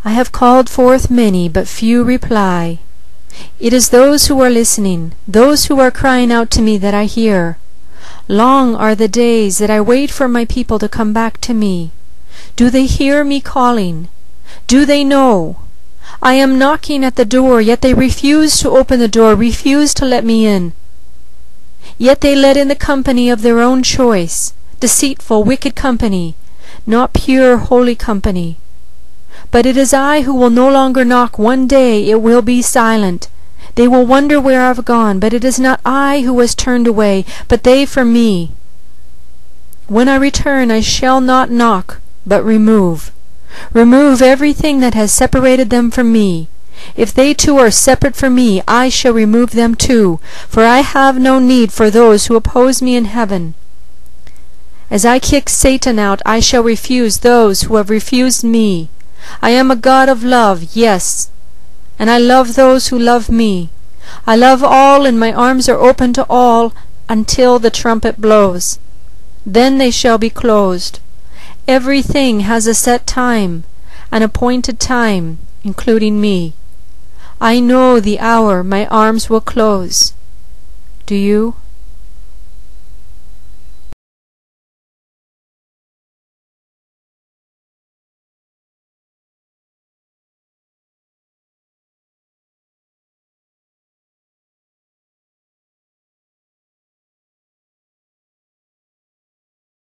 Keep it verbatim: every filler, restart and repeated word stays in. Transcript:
I have called forth many, but few reply. It is those who are listening, those who are crying out to me that I hear. Long are the days that I wait for my people to come back to me. Do they hear me calling? Do they know? I am knocking at the door, yet they refuse to open the door, refuse to let me in. Yet they let in the company of their own choice, deceitful, wicked company, not pure, holy company. But it is I who will no longer knock. One day it will be silent. They will wonder where I've gone, but it is not I who has turned away, but they from me. When I return, I shall not knock, but remove. Remove everything that has separated them from me. If they too are separate from me, I shall remove them too, for I have no need for those who oppose me in heaven. As I kick Satan out, I shall refuse those who have refused me. I am a God of love, yes, and I love those who love me. I love all, and my arms are open to all until the trumpet blows. Then they shall be closed. Everything has a set time, an appointed time, including me. I know the hour my arms will close. Do you?